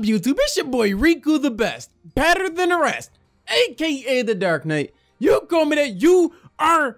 up, YouTube? It's your boy Riku the Best, better than the rest, aka the Dark Knight. You call me that, you are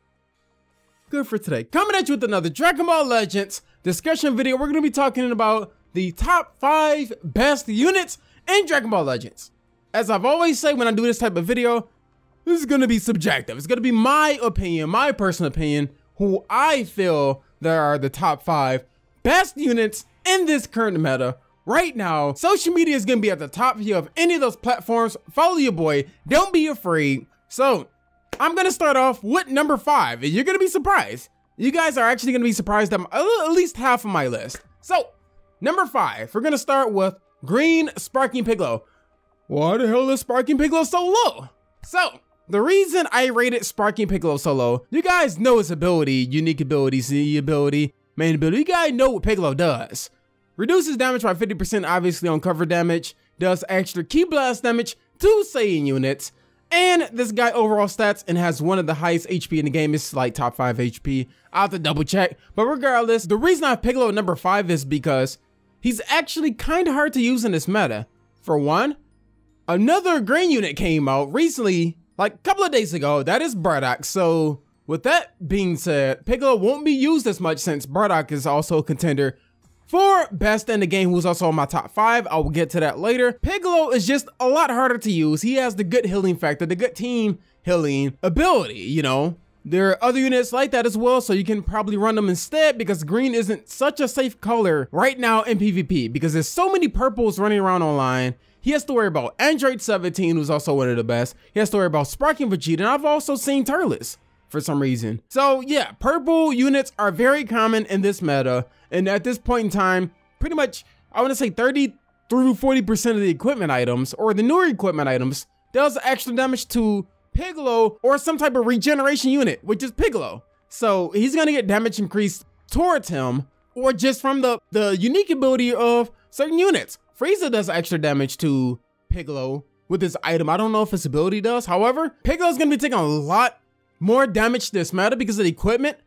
good for today. Coming at you with another Dragon Ball Legends discussion video. We're going to be talking about the top 5 best units in Dragon Ball Legends. As I've always said when I do this type of video, this is going to be subjective. It's going to be my opinion, my personal opinion, who I feel there are the top 5 best units in this current meta. Right now, social media is going to be at the top here of any of those platforms. Follow your boy. Don't be afraid. So, I'm going to start off with number 5. And you're going to be surprised. You guys are actually going to be surprised at at least half of my list. So, number 5. We're going to start with Green Sparking Piccolo. Why the hell is Sparking Piccolo so low? So, the reason I rated Sparking Piccolo so low, you guys know his ability, unique ability, C ability, main ability. You guys know what Piccolo does. Reduces damage by 50% obviously on cover damage, does extra Ki Blast damage to Saiyan units, and this guy overall stats and has one of the highest HP in the game. It's like top 5 HP. I'll have to double check. But regardless, the reason I have Piccolo at number 5 is because he's actually kind of hard to use in this meta. For one, another green unit came out recently, like a couple of days ago. That is Bardock. So with that being said, Piccolo won't be used as much since Bardock is also a contender for best in the game, who's also in my top 5. I will get to that later. Piccolo is just a lot harder to use. He has the good healing factor, the good team healing ability, you know. There are other units like that as well, so you can probably run them instead because green isn't such a safe color right now in PvP because there's so many purples running around online. He has to worry about Android 17, who's also one of the best. He has to worry about Sparking Vegeta, and I've also seen Turles for some reason. So yeah, purple units are very common in this meta. And at this point in time, pretty much, I want to say 30 through 40% of the equipment items, or the newer equipment items, does extra damage to Piccolo or some type of regeneration unit, which is Piccolo. So he's going to get damage increased towards him, or just from the unique ability of certain units. Frieza does extra damage to Piccolo with this item. I don't know if his ability does. However, Piccolo's going to be taking a lot more damage this meta because the equipment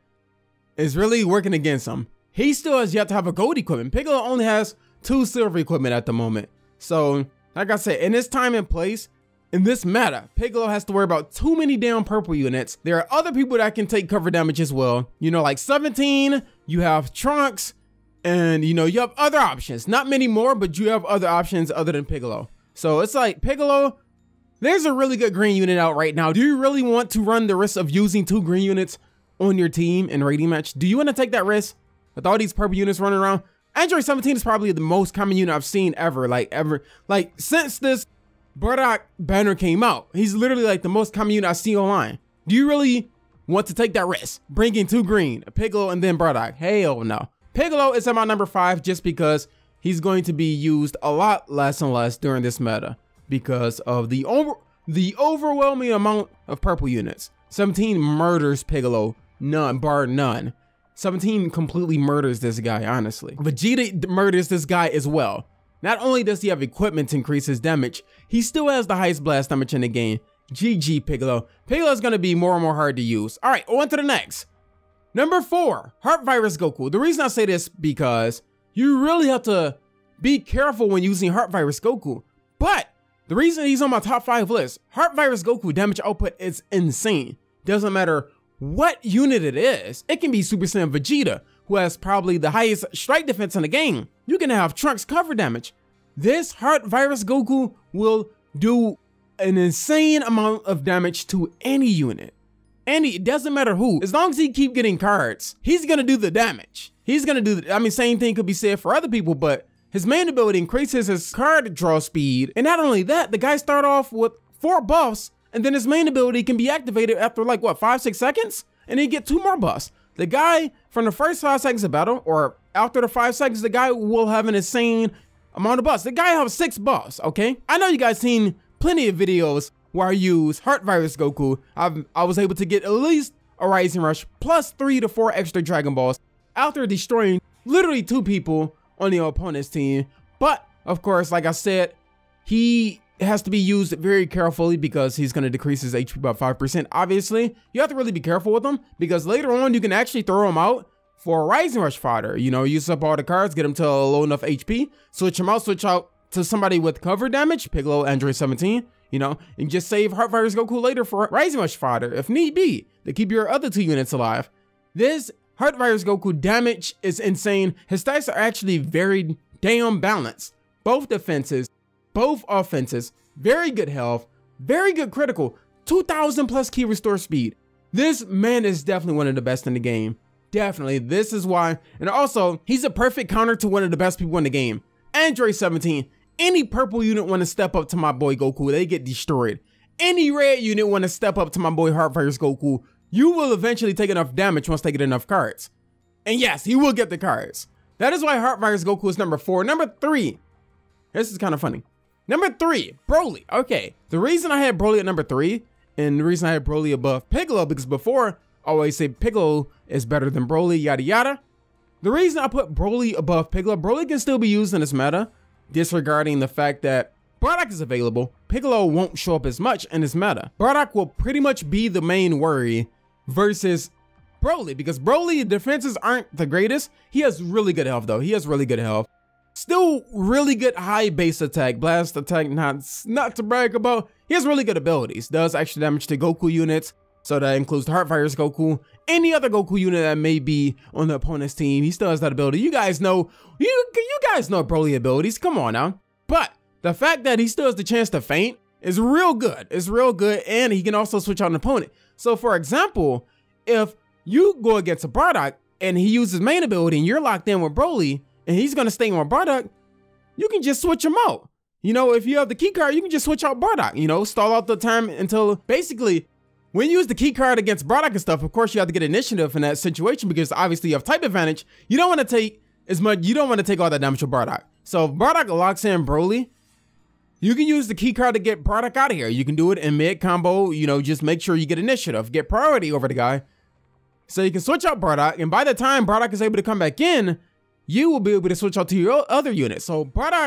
is really working against him. He still has yet to have a gold equipment. Piccolo only has 2 silver equipment at the moment. So, like I said, in this time and place, in this meta, Piccolo has to worry about too many damn purple units. There are other people that can take cover damage as well. You know, like 17, you have Trunks, and you know, you have other options. Not many more, but you have other options other than Piccolo. So it's like, Piccolo, there's a really good green unit out right now. Do you really want to run the risk of using 2 green units on your team in rating match? Do you want to take that risk? With all these purple units running around, Android 17 is probably the most common unit I've seen ever, like since this Bardock banner came out. He's literally like the most common unit I see online. Do you really want to take that risk? Bringing 2 green, a Piccolo and then Bardock? Hell no. Piccolo is at my number 5 just because he's going to be used a lot less and less during this meta because of the overwhelming amount of purple units. 17 murders Piccolo, bar none. 17 completely murders this guy, honestly. Vegeta murders this guy as well. Not only does he have equipment to increase his damage, he still has the highest blast damage in the game. GG Piccolo. Piccolo is going to be more and more hard to use. All right, on to the next. Number 4, Heart Virus Goku. The reason I say this because you really have to be careful when using Heart Virus Goku. But the reason he's on my top 5 list, Heart Virus Goku damage output is insane. Doesn't matter what unit it is. It can be Super Saiyan Vegeta, who has probably the highest strike defense in the game. You can have Trunks cover damage. This Heart Virus Goku will do an insane amount of damage to any unit. It doesn't matter who. As long as he keep getting cards, he's gonna do the damage. He's gonna do the, I mean, same thing could be said for other people, but his main ability increases his card draw speed. And not only that, the guy start off with 4 buffs, and then his main ability can be activated after like, what, 5-6 seconds? And then you get 2 more buffs. The guy, from the first 5 seconds of battle, or after the 5 seconds, the guy will have an insane amount of buffs. The guy has 6 buffs, okay? I know you guys seen plenty of videos where I use Heart Virus Goku. I was able to get at least a Rising Rush, plus 3 to 4 extra Dragon Balls, after destroying literally 2 people on the opponent's team. But, of course, like I said, he has to be used very carefully because he's going to decrease his HP by 5%. Obviously, you have to really be careful with him because later on you can actually throw him out for a Rising Rush fodder. You know, use up all the cards, get him to a low enough HP, switch him out, switch out to somebody with cover damage, Piccolo, Android 17, you know, and just save Heart Virus Goku later for Rising Rush fodder if need be to keep your other 2 units alive. This Heart Virus Goku damage is insane. His stats are actually very damn balanced. Both defenses, both offenses, very good health, very good critical, 2000 plus key restore speed. This man is definitely one of the best in the game. Definitely, this is why. And also, he's a perfect counter to one of the best people in the game. Android 17, any purple unit want to step up to my boy Goku, they get destroyed. Any red unit want to step up to my boy Heart Virus Goku, you will eventually take enough damage once they get enough cards. And yes, he will get the cards. That is why Heart Virus Goku is number 4. Number 3, this is kind of funny. Number 3, Broly. Okay, the reason I had Broly at number 3, and the reason I had Broly above Piccolo, because before, I always say Piccolo is better than Broly, yada yada. The reason I put Broly above Piccolo, Broly can still be used in this meta, disregarding the fact that Bardock is available. Piccolo won't show up as much in this meta. Bardock will pretty much be the main worry versus Broly, because Broly defenses aren't the greatest. He has really good health though. He has really good health. Still really good high base attack, blast attack, not to brag about. He has really good abilities. Does extra damage to Goku units. So that includes the Heart Virus Goku, any other Goku unit that may be on the opponent's team. He still has that ability. You guys know, you guys know Broly abilities. Come on now. But the fact that he still has the chance to faint is real good. It's real good, and he can also switch out an opponent. So for example, if you go against a Bardock and he uses main ability and you're locked in with Broly and he's gonna stay with Bardock, you can just switch him out. You know, if you have the key card, you can just switch out Bardock. You know, stall out the time until basically. When you use the key card against Bardock and stuff, of course you have to get initiative in that situation because obviously you have type advantage. You don't want to take as much, you don't want to take all that damage with Bardock. So if Bardock locks in Broly, you can use the key card to get Bardock out of here. You can do it in mid combo, you know, just make sure you get initiative, get priority over the guy. So you can switch out Bardock, and by the time Bardock is able to come back in, you will be able to switch out to your other unit. So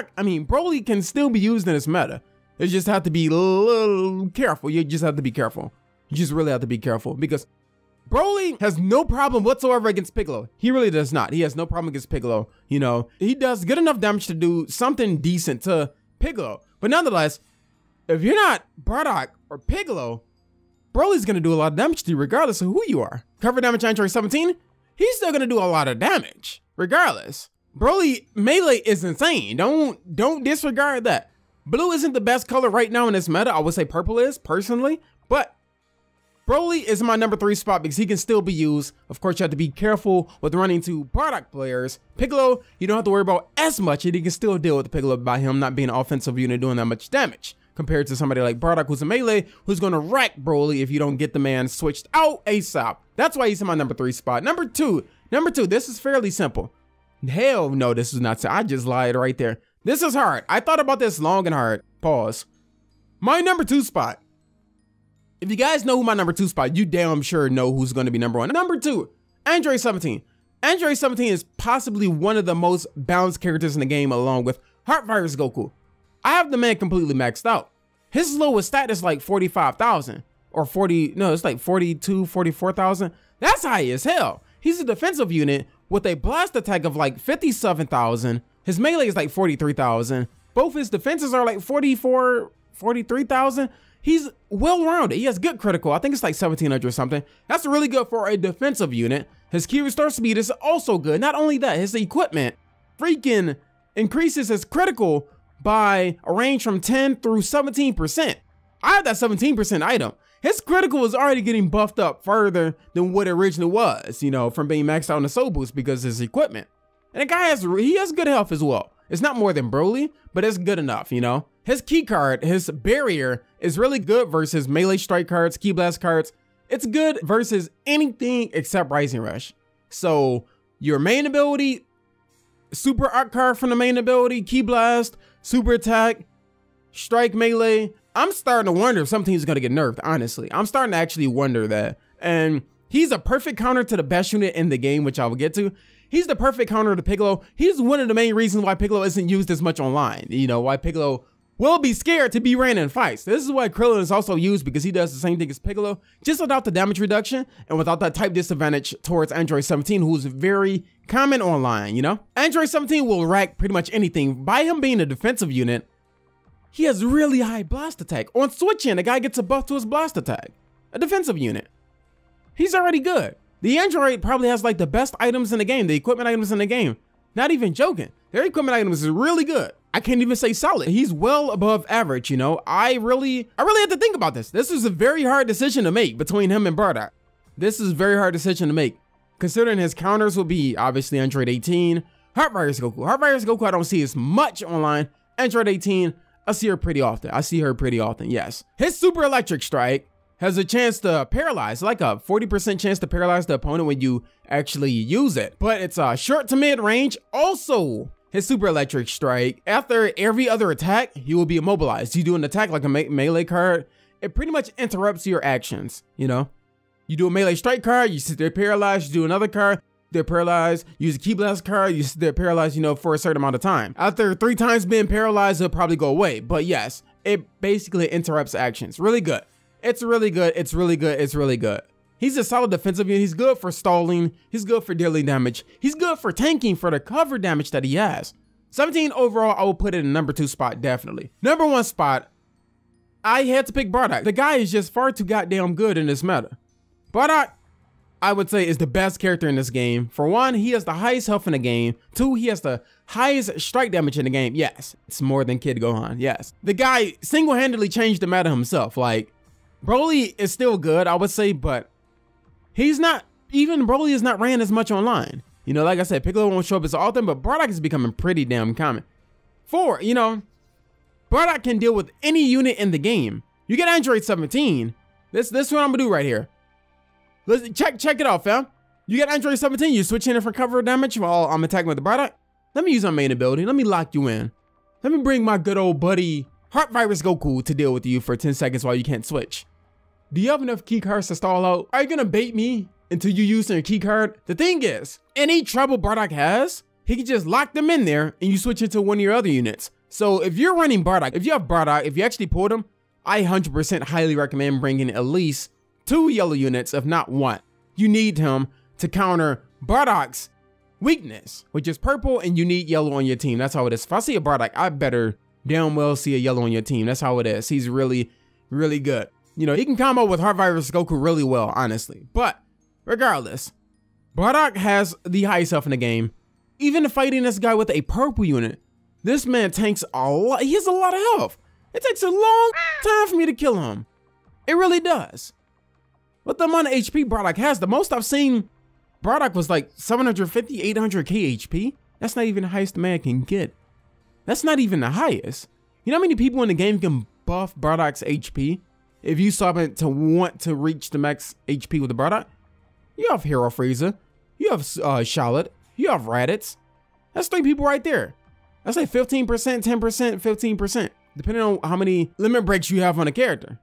Broly can still be used in this meta. You just have to be a little careful. You just have to be careful. You just really have to be careful because Broly has no problem whatsoever against Piccolo. He really does not. He has no problem against Piccolo. You know, he does good enough damage to do something decent to Piccolo. But nonetheless, if you're not Bardock or Piccolo, Broly's going to do a lot of damage to you regardless of who you are. Cover damage Android 17, he's still going to do a lot of damage regardless. Broly melee is insane. Don't disregard that. Blue isn't the best color right now in this meta. I would say purple is, personally. But Broly is my number 3 spot because he can still be used. Of course, you have to be careful with running to Bardock players. Piccolo, you don't have to worry about as much, and you can still deal with Piccolo by him not being an offensive unit doing that much damage. Compared to somebody like Bardock, who's a melee, who's going to wreck Broly if you don't get the man switched out ASAP. That's why he's in my number 3 spot. Number two, this is fairly simple. Hell no, this is not simple. I just lied right there. This is hard. I thought about this long and hard. Pause. My number 2 spot. If you guys know who my number 2 spot, you damn sure know who's going to be number 1. Number 2, Android 17. Android 17 is possibly one of the most balanced characters in the game along with Heart Virus Goku. I have the man completely maxed out. His lowest stat is like 45,000 or 40, no, it's like 42, 44,000. That's high as hell. He's a defensive unit with a blast attack of like 57,000. His melee is like 43,000. Both his defenses are like 44, 43,000. He's well-rounded. He has good critical. I think it's like 1,700 or something. That's really good for a defensive unit. His key restore speed is also good. Not only that, his equipment freaking increases his critical by a range from 10 through 17%. I have that 17% item. His critical is already getting buffed up further than what it originally was, you know, from being maxed out in the soul boost because of his equipment. And the guy has good health as well. It's not more than Broly, but it's good enough, you know. His key card, his barrier, is really good versus melee strike cards, key blast cards. It's good versus anything except Rising Rush. So your main ability, super arc card from the main ability, key blast, super attack, strike melee. I'm starting to wonder if some teams are going to get nerfed, honestly. I'm starting to actually wonder that. And he's a perfect counter to the best unit in the game, which I will get to. He's the perfect counter to Piccolo. He's one of the main reasons why Piccolo isn't used as much online. You know, why Piccolo will be scared to be ran in fights. This is why Krillin is also used, because he does the same thing as Piccolo, just without the damage reduction and without that type disadvantage towards Android 17, who's very common online, you know? Android 17 will rack pretty much anything. By him being a defensive unit, he has really high blast attack. On switching, the guy gets a buff to his blast attack. A defensive unit. He's already good. The Android probably has like the best items in the game, the equipment items in the game. Not even joking. Their equipment items is really good. I can't even say solid. He's well above average, you know? I really had to think about this. This was a very hard decision to make between him and Bardock. This is a very hard decision to make, considering his counters will be obviously Android 18, Heart Virus Goku. Heart Virus Goku I don't see as much online. Android 18, I see her pretty often. Yes. His Super Electric Strike has a chance to paralyze, like a 40% chance to paralyze the opponent when you actually use it. But it's short to mid range. Also, his Super Electric Strike, after every other attack, he will be immobilized. You do an attack like a melee card, it pretty much interrupts your actions, you know? You do a melee strike card, you sit there paralyzed, you do another card, they're paralyzed, use a Ki Blast card, you sit there paralyzed, you know, for a certain amount of time. After 3 times being paralyzed, it'll probably go away. But yes, it basically interrupts actions. Really good. It's really good. It's really good. It's really good. He's a solid defensive unit. He's good for stalling. He's good for dealing damage. He's good for tanking for the cover damage that he has. 17 overall, I will put it in number 2 spot, definitely. Number 1 spot, I had to pick Bardock. The guy is just far too goddamn good in this meta. Bardock, I would say, is the best character in this game. For 1, he has the highest health in the game. 2, he has the highest strike damage in the game. Yes, it's more than Kid Gohan, yes. The guy single-handedly changed the meta himself. Like, Broly is still good, I would say, but he's not, even Broly is not ran as much online. You know, like I said, Piccolo won't show up as often, but Bardock is becoming pretty damn common. 4, you know, Bardock can deal with any unit in the game. You get Android 17, this is what I'm gonna do right here. Let's check it out, fam. You get Android 17, you switch in for cover damage while I'm attacking with the Bardock. Let me use my main ability, let me lock you in. Let me bring my good old buddy, Heart Virus Goku, to deal with you for 10 seconds while you can't switch. Do you have enough key cards to stall out? Are you gonna bait me until you use your key card? The thing is, any trouble Bardock has, he can just lock them in there and you switch into one of your other units. So if you're running Bardock, if you have Bardock, if you actually pulled him, I 100% highly recommend bringing at least 2 yellow units, if not 1. You need him to counter Bardock's weakness, which is purple, and you need yellow on your team. That's how it is. If I see a Bardock, I better damn well see a yellow on your team. That's how it is. He's really, really good. You know, he can combo with Heart Virus Goku really well, honestly. But regardless, Bardock has the highest health in the game. Even fighting this guy with a purple unit, this man tanks a lot. He has a lot of health. It takes a long time for me to kill him. It really does. With the amount of HP Bardock has, the most I've seen Bardock was like 750, 800 KHP. That's not even the highest the man can get. That's not even the highest. You know how many people in the game can buff Bardock's HP? If you start to want to reach the max HP with the Bardock, you have Hero Frieza, you have Charlotte, you have Raditz. That's 3 people right there. That's like 15%, 10%, 15%, depending on how many limit breaks you have on a character.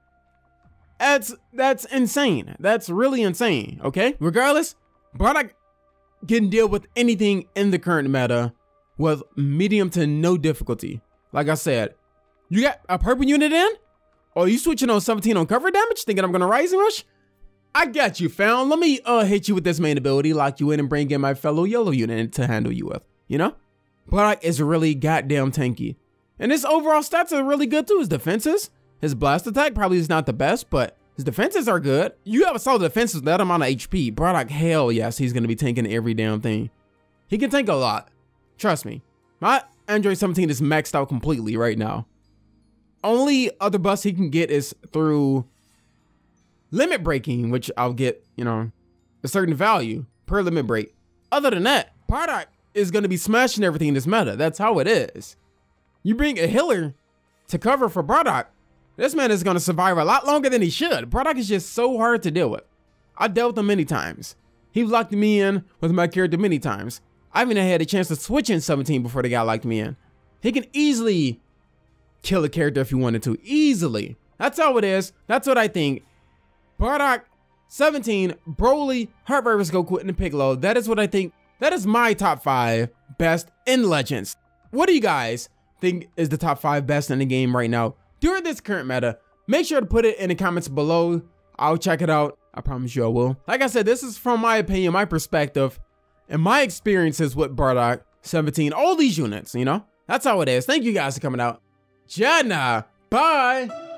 That's insane. That's really insane, okay? Regardless, Bardock can deal with anything in the current meta with medium to no difficulty. Like I said, you got a purple unit in? Or you switching on 17 on cover damage, thinking I'm gonna Rising Rush? I got you, fam. Let me hit you with this main ability, lock you in, and bring in my fellow yellow unit to handle you with, you know? Bardock is really goddamn tanky. And his overall stats are really good too. His defenses, his blast attack probably is not the best, but his defenses are good. You have a solid defense with that amount of HP. Bardock, hell yes, he's gonna be tanking every damn thing. He can tank a lot. Trust me. My Android 17 is maxed out completely right now. Only other buffs he can get is through limit breaking, which I'll get, you know, a certain value per limit break. Other than that, Bardock is going to be smashing everything in this meta. That's how it is. You bring a healer to cover for Bardock, this man is going to survive a lot longer than he should. Bardock is just so hard to deal with. I dealt with him many times. He locked me in with my character many times. I even had a chance to switch in 17 before the guy locked me in. He can easily kill a character if he wanted to. Easily. That's how it is. That's what I think. Bardock, 17, Broly, Heart Virus Goku, and Piccolo. That is what I think. That is my top 5 best in Legends. What do you guys think is the top 5 best in the game right now during this current meta. Make sure to put it in the comments below. I'll check it out. I promise you I will. Like I said, this is from my opinion, my perspective, and my experiences with Bardock 17. All these units, you know? That's how it is. Thank you guys for coming out. Jenna, bye.